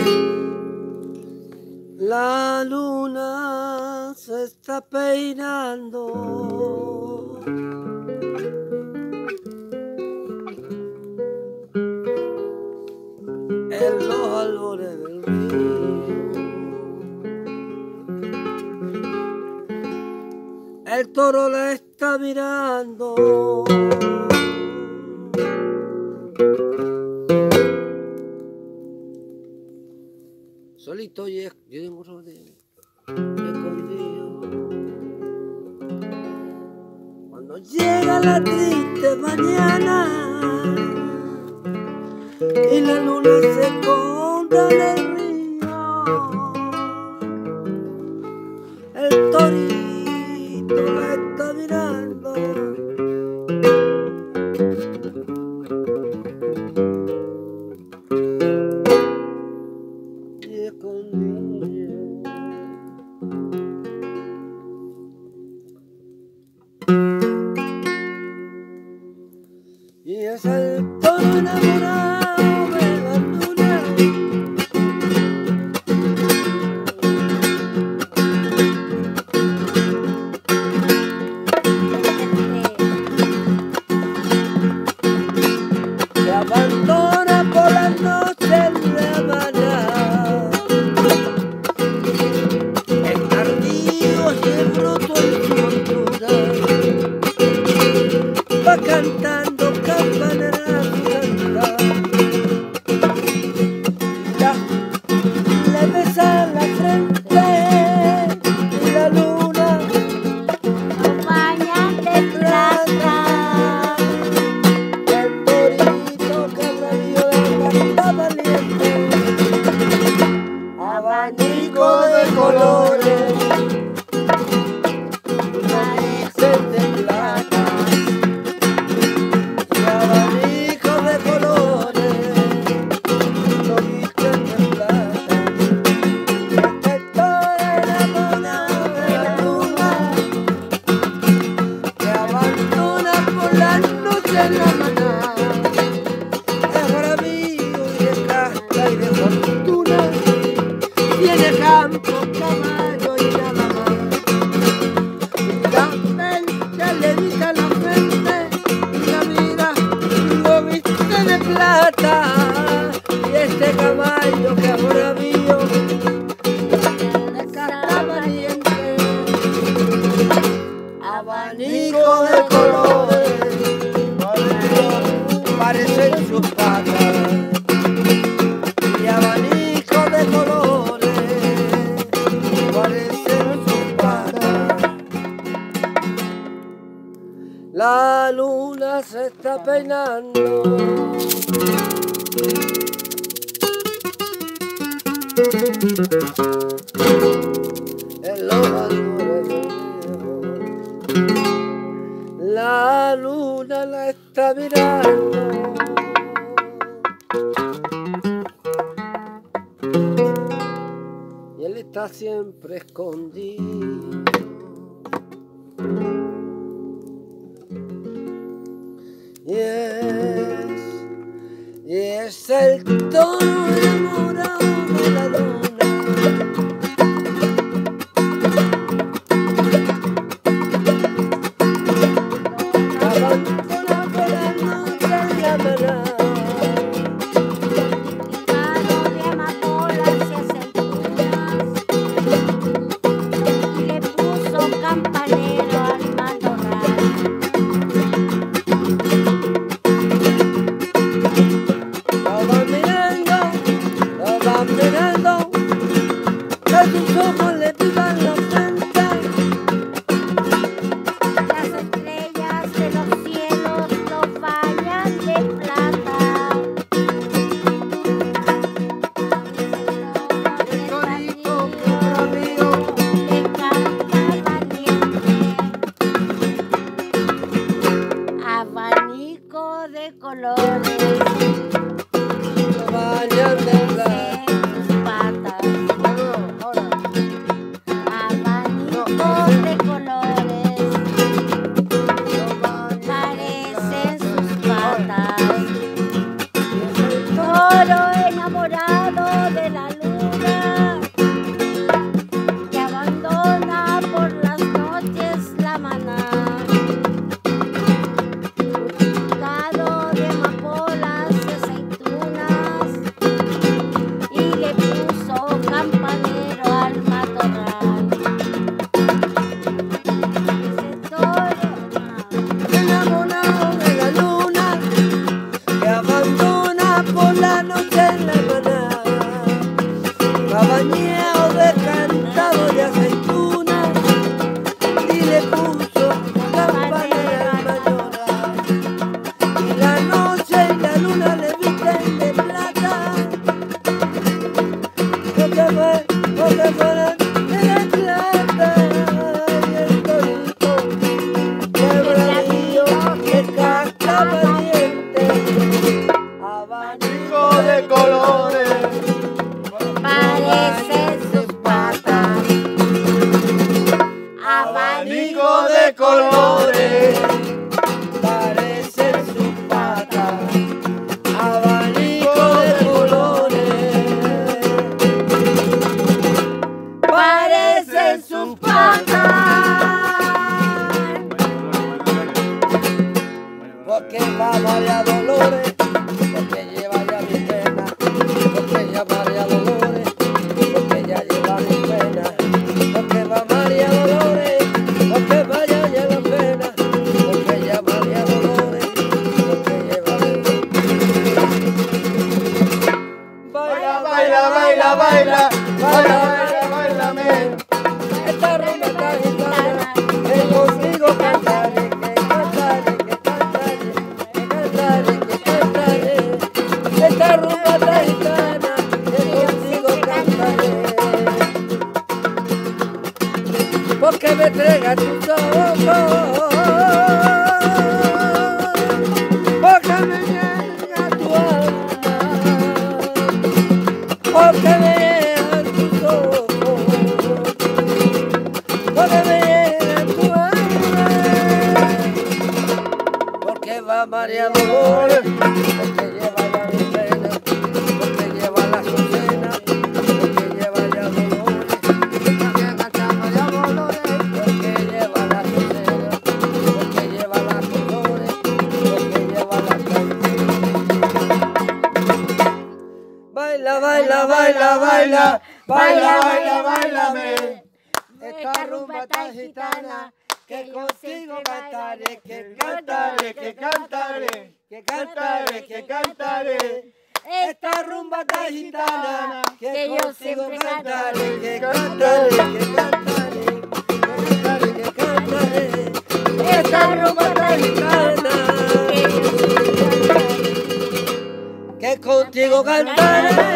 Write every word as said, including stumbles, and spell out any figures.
La luna se está peinando en los albores del río. El toro la está mirando solito y es, yo tengo solito, escondido. Cuando llega la triste mañana y la luna se esconde en el río, el torito la está mirando y escondido. Y es el toro enamorado de la luna, que abandona por las noches la manada, el tardío y el bruto en su montura, va cantando campanera su cantar. Ya le besa la frente y la luna lo baña de plata. el torito cabradillo le canta valiente, abanico de colores parecen de plata. Y abanico de colores lo visten de plata. Estoy enamorado de la luna que abandona por las noches la manada. Es bravío y es casta y de fortuna, tiene campo, caballo y nada más. La mente le viste la frente y la mira lo viste de plata. Y este caballo que ahora mío de carta valiente, abanico de colores parecen sus patas. Y abanico de colores parecen sus patas. La luna se está peinando en los albores del río. La luna la está mirando y él está siempre escondido. Y es, y es el toro enamorado de la luna, abandona por la noche la manada. Picado de amapolas y aceitunas, y le puso campanero al matorral. Lo va mirando, lo va mirando, que sus ojos le pican la frente. Las estrellas de los cielos lo bañan de plata. El torito que bravío le canta valiente, abanico de colores lo bañan de plata. en sus patas. Ahora, Abanico de colores lo bañan parecen sus patas. Toro enamorado de la luna. de colores. Parecen sus patas. Abanico de colores. Parecen sus patas, abanico de colores. Parecen sus patas. Porque va María Dolores, porque lleva ya mi pena, porque ya María Dolores, porque ya lleva mi pena, porque va María Dolores, porque vaya ya la pena, porque ya María Dolores, porque lleva mi pena. Baila, baila, baila, baila, baila, baila, bailame. Esta rumba está gitana, que consigo cantaré, que cantaré, que cantaré, que cantaré, que cantaré. Esta rumba está gitana, que consigo cantaré. Porque me entrega tus ojos, porque me llega tu alma, porque me llegan tus ojos, porque me llegan tu alma, porque va María Dolores, porque lleva ya mi pena, porque lleva la condena, porque lleva ya dolores, porque agacha María Dolores, porque lleva la condena, porque lleva la dolores, porque lleva la condena. Baila, baila, baila, baila, baila, baila, bailame. Esta rumba tan gitana que consigo cantaré, que cantaré, que cantaré, que cantaré, que cantaré. Esta rumba tan gitana que yo siempre cantaré, que cantaré, que cantaré, que cantaré, que cantaré. Esta rumba tan gitana que contigo cantaré.